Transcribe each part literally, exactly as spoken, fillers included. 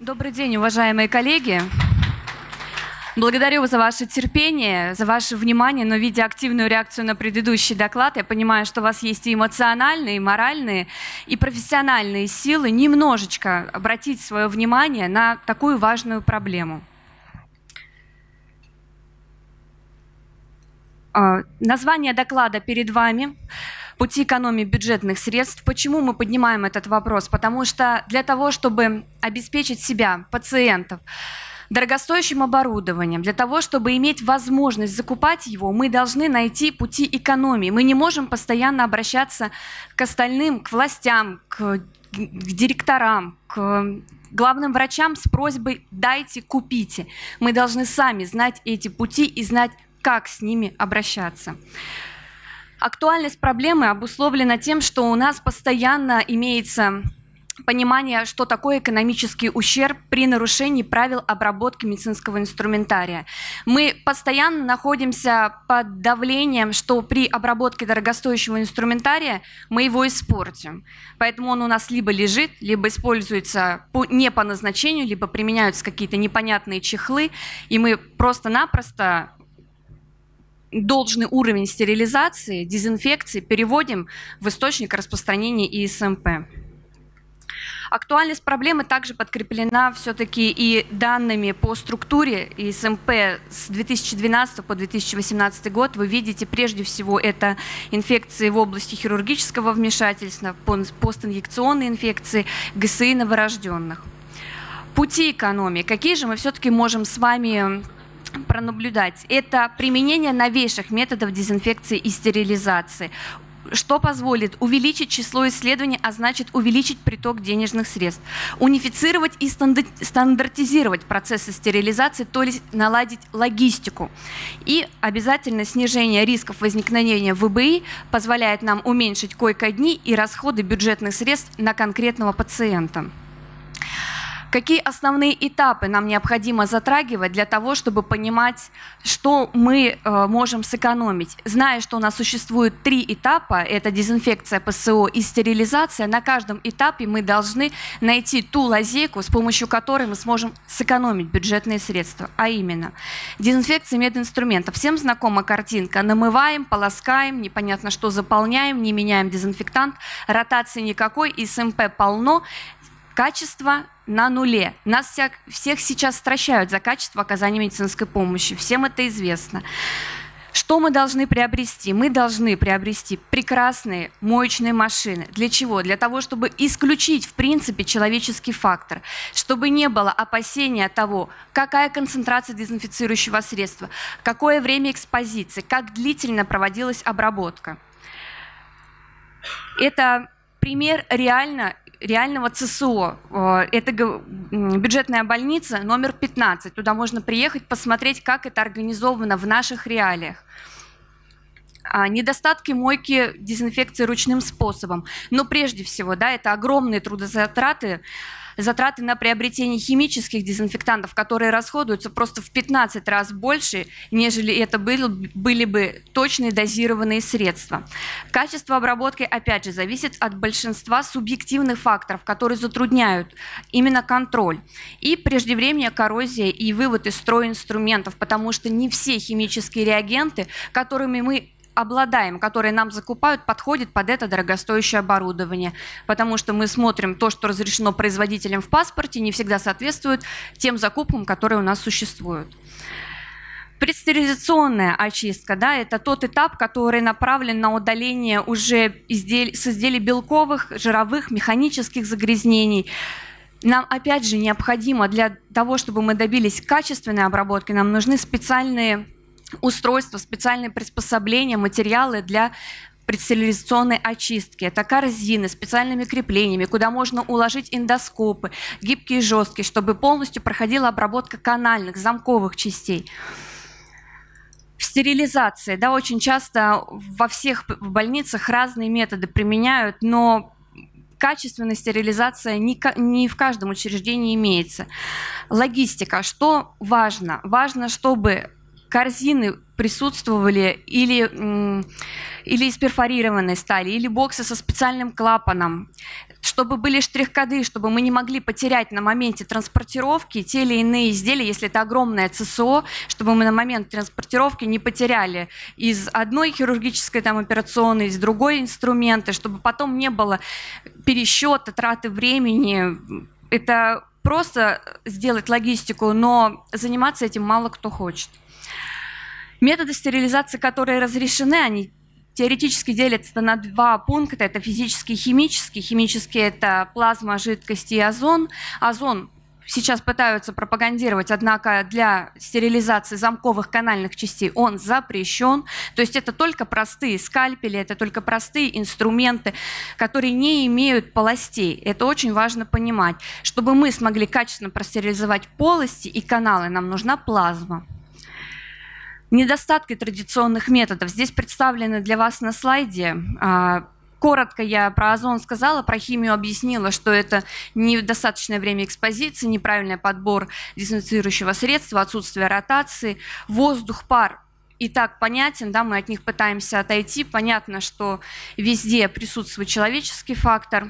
Добрый день, уважаемые коллеги. Благодарю вас за ваше терпение, за ваше внимание, но видя активную реакцию на предыдущий доклад, я понимаю, что у вас есть и эмоциональные, и моральные, и профессиональные силы немножечко обратить свое внимание на такую важную проблему. Название доклада перед вами. Пути экономии бюджетных средств. Почему мы поднимаем этот вопрос? Потому что для того, чтобы обеспечить себя, пациентов, дорогостоящим оборудованием, для того, чтобы иметь возможность закупать его, мы должны найти пути экономии. Мы не можем постоянно обращаться к остальным, к властям, к, к директорам, к главным врачам с просьбой «дайте, купите». Мы должны сами знать эти пути и знать, как с ними обращаться. Актуальность проблемы обусловлена тем, что у нас постоянно имеется понимание, что такое экономический ущерб при нарушении правил обработки медицинского инструментария. Мы постоянно находимся под давлением, что при обработке дорогостоящего инструментария мы его испортим. Поэтому он у нас либо лежит, либо используется по, не по назначению, либо применяются какие-то непонятные чехлы, и мы просто-напросто должный уровень стерилизации, дезинфекции переводим в источник распространения И С М П. Актуальность проблемы также подкреплена все-таки и данными по структуре И С М П с две тысячи двенадцатого по две тысячи восемнадцатый год. Вы видите, прежде всего, это инфекции в области хирургического вмешательства, постинъекционные инфекции, Г С И новорожденных. Пути экономии. Какие же мы все-таки можем с вами пронаблюдать? Это применение новейших методов дезинфекции и стерилизации, что позволит увеличить число исследований, а значит увеличить приток денежных средств, унифицировать и стандартизировать процессы стерилизации, то есть наладить логистику. И обязательно снижение рисков возникновения В Б И позволяет нам уменьшить койко-дни и расходы бюджетных средств на конкретного пациента. Какие основные этапы нам необходимо затрагивать для того, чтобы понимать, что мы э, можем сэкономить? Зная, что у нас существует три этапа, это дезинфекция, П С О и стерилизация, на каждом этапе мы должны найти ту лазейку, с помощью которой мы сможем сэкономить бюджетные средства. А именно, дезинфекция мединструментов. Всем знакома картинка. Намываем, полоскаем, непонятно что заполняем, не меняем дезинфектант, ротации никакой, И С М П полно, качество на нуле. Нас всех, всех сейчас стращают за качество оказания медицинской помощи. Всем это известно. Что мы должны приобрести? Мы должны приобрести прекрасные моечные машины. Для чего? Для того, чтобы исключить, в принципе, человеческий фактор, чтобы не было опасения того, какая концентрация дезинфицирующего средства, какое время экспозиции, как длительно проводилась обработка. Это пример реально реального Ц С О. Это бюджетная больница номер пятнадцать. Туда можно приехать, посмотреть, как это организовано в наших реалиях. Недостатки мойки, дезинфекции ручным способом. Но прежде всего, да, это огромные трудозатраты, затраты на приобретение химических дезинфектантов, которые расходуются просто в пятнадцать раз больше, нежели это были, были бы точные дозированные средства. Качество обработки, опять же, зависит от большинства субъективных факторов, которые затрудняют именно контроль. И преждевременная коррозия и вывод из строя инструментов, потому что не все химические реагенты, которыми мы обладаем, которые нам закупают, подходит под это дорогостоящее оборудование. Потому что мы смотрим, то, что разрешено производителям в паспорте, не всегда соответствует тем закупкам, которые у нас существуют. Предстерилизационная очистка, да, это тот этап, который направлен на удаление уже изделий, с изделий белковых, жировых, механических загрязнений. Нам, опять же, необходимо для того, чтобы мы добились качественной обработки, нам нужны специальные устройства, специальные приспособления, материалы для предстерилизационной очистки. Это корзины с специальными креплениями, куда можно уложить эндоскопы, гибкие и жесткие, чтобы полностью проходила обработка канальных, замковых частей. В стерилизации, да, очень часто во всех больницах разные методы применяют, но качественная стерилизация не, не в каждом учреждении имеется. Логистика. Что важно? Важно, чтобы корзины присутствовали или, или из перфорированной стали, или боксы со специальным клапаном, чтобы были штрих-коды, чтобы мы не могли потерять на моменте транспортировки те или иные изделия, если это огромное ЦСО, чтобы мы на момент транспортировки не потеряли из одной хирургической там, операционной, из другой инструменты, чтобы потом не было пересчета, траты времени. Это просто сделать логистику, но заниматься этим мало кто хочет. Методы стерилизации, которые разрешены, они теоретически делятся на два пункта. Это физический и химический. Химический – это плазма, жидкости и озон. Озон сейчас пытаются пропагандировать, однако для стерилизации замковых канальных частей он запрещен. То есть это только простые скальпели, это только простые инструменты, которые не имеют полостей. Это очень важно понимать. Чтобы мы смогли качественно простерилизовать полости и каналы, нам нужна плазма. Недостатки традиционных методов здесь представлены для вас на слайде. Коротко я про озон сказала, про химию объяснила, что это недостаточное время экспозиции, неправильный подбор дезинфицирующего средства, отсутствие ротации, воздух, пар. И так понятен, да, мы от них пытаемся отойти. Понятно, что везде присутствует человеческий фактор.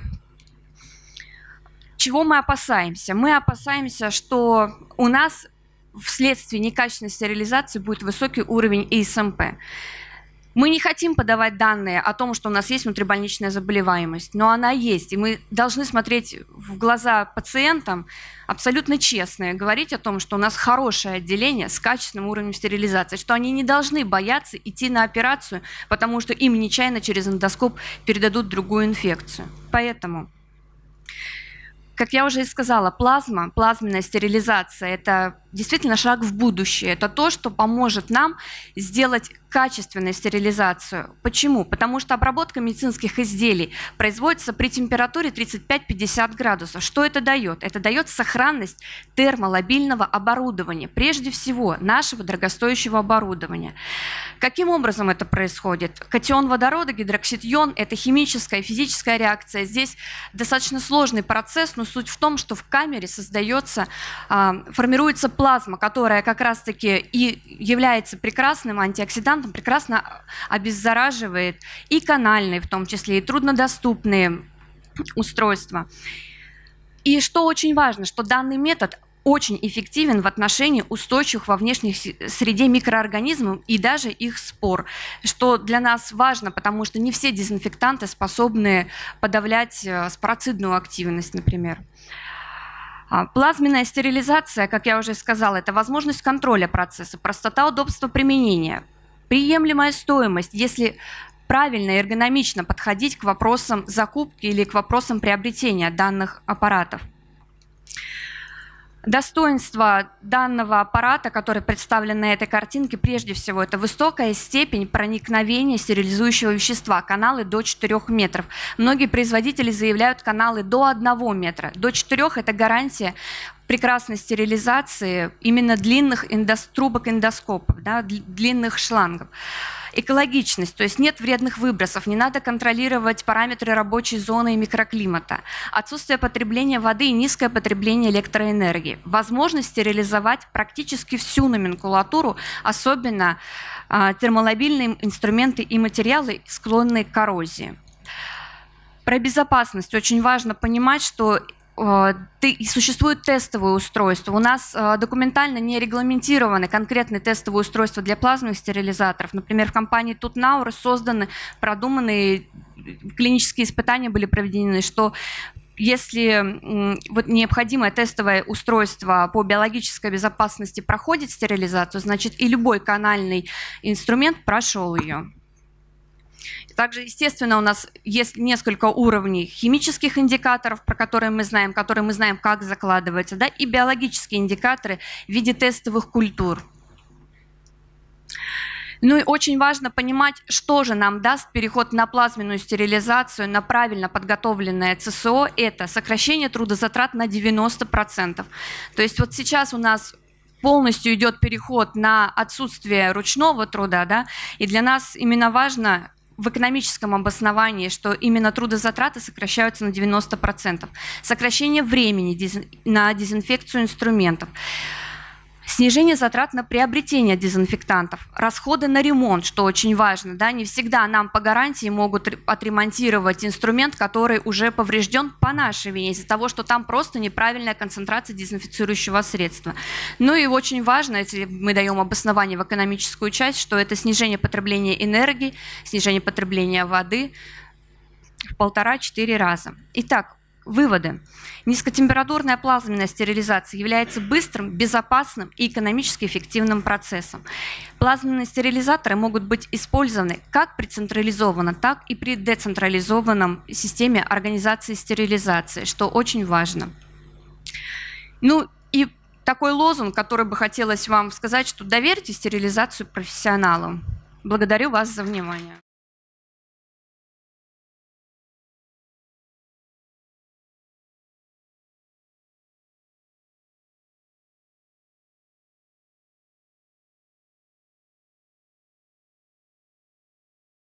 Чего мы опасаемся? Мы опасаемся, что у нас вследствие некачественной стерилизации будет высокий уровень И С М П. Мы не хотим подавать данные о том, что у нас есть внутрибольничная заболеваемость, но она есть, и мы должны смотреть в глаза пациентам абсолютно честно и говорить о том, что у нас хорошее отделение с качественным уровнем стерилизации, что они не должны бояться идти на операцию, потому что им нечаянно через эндоскоп передадут другую инфекцию. Поэтому, как я уже и сказала, плазма, плазменная стерилизация – это действительно шаг в будущее. Это то, что поможет нам сделать качественную стерилизацию. Почему? Потому что обработка медицинских изделий производится при температуре тридцать пять — пятьдесят градусов. Что это дает? Это дает сохранность термолабильного оборудования, прежде всего нашего дорогостоящего оборудования. Каким образом это происходит? Катион водорода, гидроксид-ион – это химическая и физическая реакция. Здесь достаточно сложный процесс, но суть в том, что в камере создается, формируется плазма, которая как раз-таки и является прекрасным антиоксидантом, прекрасно обеззараживает и канальные, в том числе, и труднодоступные устройства. И что очень важно, что данный метод очень эффективен в отношении устойчивых во внешней среде микроорганизмов и даже их спор, что для нас важно, потому что не все дезинфектанты способны подавлять спороцидную активность, например. Плазменная стерилизация, как я уже сказала, это возможность контроля процесса, простота, удобство применения, приемлемая стоимость, если правильно и эргономично подходить к вопросам закупки или к вопросам приобретения данных аппаратов. Достоинство данного аппарата, который представлен на этой картинке, прежде всего, это высокая степень проникновения стерилизующего вещества, каналы до четырёх метров. Многие производители заявляют каналы до одного метра. До четырёх – это гарантия прекрасной стерилизации именно длинных эндос, трубок эндоскопов, да, длинных шлангов. Экологичность, то есть нет вредных выбросов, не надо контролировать параметры рабочей зоны и микроклимата, отсутствие потребления воды и низкое потребление электроэнергии, возможность стерилизовать практически всю номенклатуру, особенно э, термолабильные инструменты и материалы, склонные к коррозии. Про безопасность очень важно понимать, что существуют тестовые устройства. У нас документально не регламентированы конкретные тестовые устройства для плазменных стерилизаторов. Например, в компании Тутнауэр созданы, продуманные клинические испытания были проведены, что если вот необходимое тестовое устройство по биологической безопасности проходит стерилизацию, значит и любой канальный инструмент прошел ее. Также, естественно, у нас есть несколько уровней химических индикаторов, про которые мы знаем, которые мы знаем, как закладываются, да, и биологические индикаторы в виде тестовых культур. Ну и очень важно понимать, что же нам даст переход на плазменную стерилизацию, на правильно подготовленное ЦСО. Это сокращение трудозатрат на девяносто процентов. То есть вот сейчас у нас полностью идет переход на отсутствие ручного труда, да, и для нас именно важно в экономическом обосновании, что именно трудозатраты сокращаются на девяносто процентов. Сокращение времени на дезинфекцию инструментов. Снижение затрат на приобретение дезинфектантов, расходы на ремонт, что очень важно. Да? Не всегда нам по гарантии могут отремонтировать инструмент, который уже поврежден по нашей вине, из-за того, что там просто неправильная концентрация дезинфицирующего средства. Ну и очень важно, если мы даем обоснование в экономическую часть, что это снижение потребления энергии, снижение потребления воды в полтора-четыре раза. Итак, выводы. Низкотемпературная плазменная стерилизация является быстрым, безопасным и экономически эффективным процессом. Плазменные стерилизаторы могут быть использованы как при централизованном, так и при децентрализованном системе организации стерилизации, что очень важно. Ну и такой лозунг, который бы хотелось вам сказать, что доверьте стерилизацию профессионалам. Благодарю вас за внимание.